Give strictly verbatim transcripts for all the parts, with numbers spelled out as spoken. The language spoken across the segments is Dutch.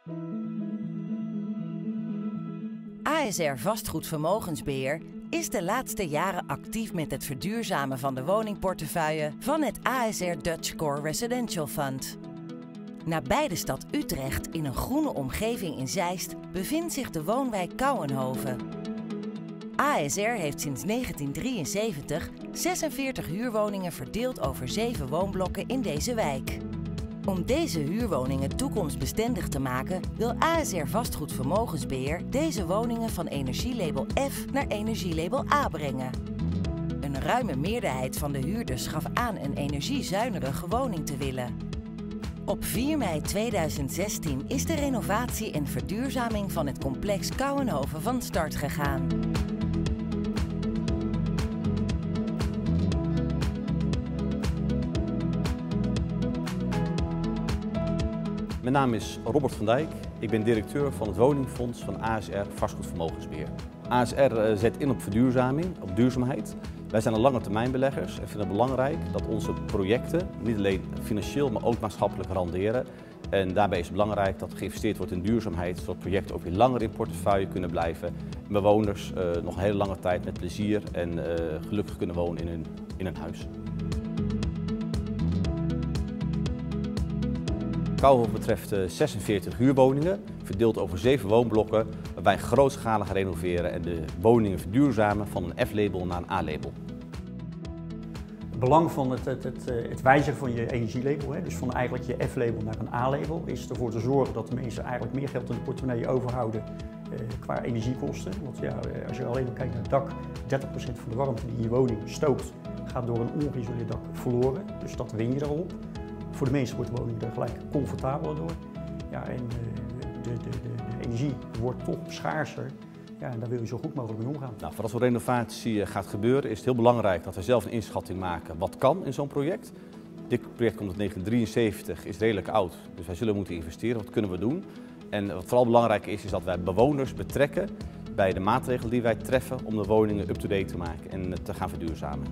A S R Vastgoedvermogensbeheer is de laatste jaren actief met het verduurzamen van de woningportefeuille van het A S R Dutch Core Residential Fund. Nabij de stad Utrecht, in een groene omgeving in Zeist, bevindt zich de woonwijk Kouwenhoven. A S R heeft sinds negentien drieënzeventig zesenveertig huurwoningen verdeeld over zeven woonblokken in deze wijk. Om deze huurwoningen toekomstbestendig te maken, wil A S R Vastgoedvermogensbeheer deze woningen van energielabel F naar energielabel A brengen. Een ruime meerderheid van de huurders gaf aan een energiezuinige woning te willen. Op vier mei tweeduizend zestien is de renovatie en verduurzaming van het complex Kouwenhoven van start gegaan. Mijn naam is Robert van Dijk. Ik ben directeur van het woningfonds van A S R Vastgoedvermogensbeheer. A S R zet in op verduurzaming, op duurzaamheid. Wij zijn een langetermijnbeleggers en vinden het belangrijk dat onze projecten niet alleen financieel, maar ook maatschappelijk renderen. En daarbij is het belangrijk dat geïnvesteerd wordt in duurzaamheid, zodat projecten ook weer langer in portefeuille kunnen blijven. En bewoners uh, nog een hele lange tijd met plezier en uh, gelukkig kunnen wonen in hun, in hun huis. Kouwenhoven betreft zesenveertig huurwoningen, verdeeld over zeven woonblokken, waarbij wij grootschalig renoveren en de woningen verduurzamen van een F-label naar een A-label. Het belang van het, het, het, het wijzigen van je energielabel, hè, dus van eigenlijk je F-label naar een A-label, is ervoor te zorgen dat de mensen eigenlijk meer geld in de portemonnee overhouden eh, qua energiekosten. Want ja, als je alleen maar kijkt naar het dak, dertig procent van de warmte die je woning stookt, gaat door een ongeïsoleerd dak verloren. Dus dat win je erop. Voor de mensen wordt de woning er gelijk comfortabeler door. Ja, en de, de, de, de energie wordt toch schaarser. Ja, en daar wil je zo goed mogelijk mee omgaan. Nou, voor als zo'n renovatie gaat gebeuren, is het heel belangrijk dat we zelf een inschatting maken wat kan in zo'n project. Dit project komt uit negentien drieënzeventig, is redelijk oud, dus wij zullen moeten investeren. Wat kunnen we doen? En wat vooral belangrijk is, is dat wij bewoners betrekken bij de maatregelen die wij treffen om de woningen up-to-date te maken en te gaan verduurzamen.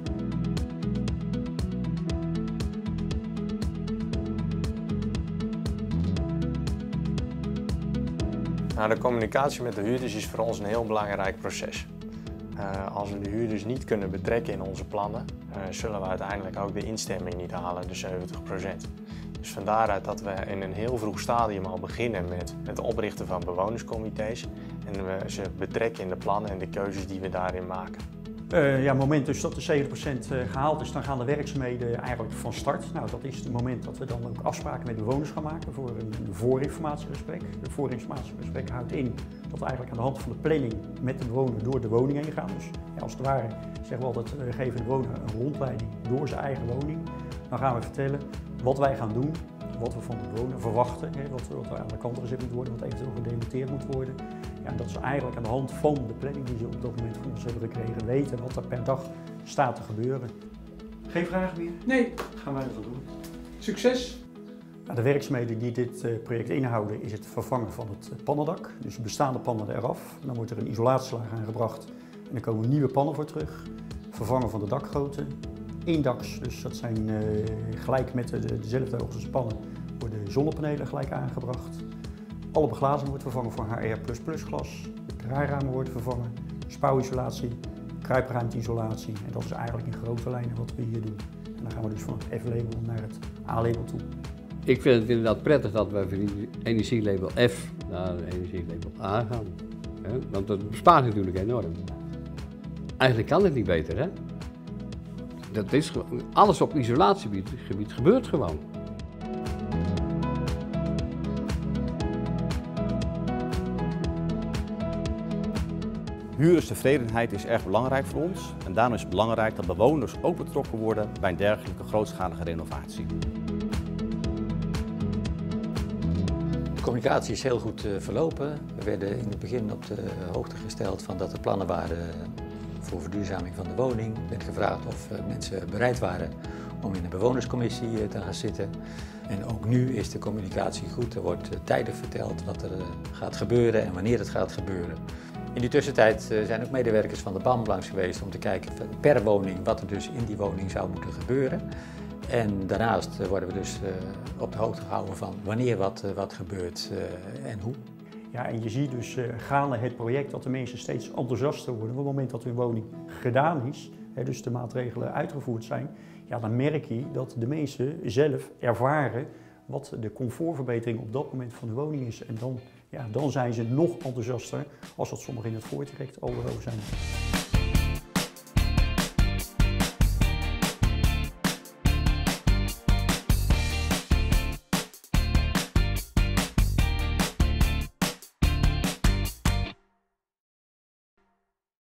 Nou, de communicatie met de huurders is voor ons een heel belangrijk proces. Uh, als we de huurders niet kunnen betrekken in onze plannen, uh, zullen we uiteindelijk ook de instemming niet halen, de zeventig procent. Dus vandaar dat we in een heel vroeg stadium al beginnen met het oprichten van bewonerscomité's en we ze betrekken in de plannen en de keuzes die we daarin maken. Uh, ja, op het moment dus dat de zeventig procent gehaald is, dan gaan de werkzaamheden eigenlijk van start. Nou, dat is het moment dat we dan ook afspraken met bewoners gaan maken voor een, een voorinformatiegesprek. Het voorinformatiegesprek houdt in dat we eigenlijk aan de hand van de planning met de bewoner door de woning heen gaan. Dus ja, als het ware zeggen we altijd, we geven de bewoner een rondleiding door zijn eigen woning. Dan gaan we vertellen wat wij gaan doen, wat we van de bewoner verwachten, hè, wat, wat er aan de kant gezet moet worden, wat eventueel gedemonteerd moet worden. Ja, en dat ze eigenlijk aan de hand van de planning die ze op dat moment van ons hebben gekregen weten wat er per dag staat te gebeuren. Geen vragen meer? Nee. Gaan wij ervan doen. Succes! Nou, de werkzaamheden die dit project inhouden is het vervangen van het pannendak. Dus de bestaande pannen eraf. Dan wordt er een isolatieslaag aangebracht en dan komen nieuwe pannen voor terug. Vervangen van de dakgoten. Eendaks, dus dat zijn uh, gelijk met de, dezelfde hoogte als pannen, worden zonnepanelen gelijk aangebracht. Alle beglazing wordt vervangen voor H R plus plus glas. De draairamen worden vervangen. Spouwisolatie, kruipruimteisolatie. En dat is eigenlijk in grote lijnen wat we hier doen. En dan gaan we dus van het F-label naar het A-label toe. Ik vind het inderdaad prettig dat we van energielabel F naar energielabel A gaan. Hè? Want dat bespaart natuurlijk enorm. Eigenlijk kan het niet beter, hè? Dat is, alles op isolatiegebied gebied gebeurt gewoon. Huurderstevredenheid is erg belangrijk voor ons en daarom is het belangrijk dat bewoners ook betrokken worden bij een dergelijke grootschalige renovatie. De communicatie is heel goed verlopen. We werden in het begin op de hoogte gesteld van dat er plannen waren voor verduurzaming van de woning. Er werd gevraagd of mensen bereid waren om in een bewonerscommissie te gaan zitten. En ook nu is de communicatie goed. Er wordt tijdig verteld wat er gaat gebeuren en wanneer het gaat gebeuren. In die tussentijd zijn ook medewerkers van de B A M langs geweest om te kijken per woning wat er dus in die woning zou moeten gebeuren. En daarnaast worden we dus uh, op de hoogte gehouden van wanneer wat, uh, wat gebeurt uh, en hoe. Ja, en je ziet dus uh, gaande het project dat de mensen steeds enthousiaster worden. Op het moment dat hun woning gedaan is, hè, dus de maatregelen uitgevoerd zijn, ja, dan merk je dat de mensen zelf ervaren wat de comfortverbetering op dat moment van de woning is. En dan, ja, dan zijn ze nog enthousiaster als dat sommigen in het voortraject al over zijn.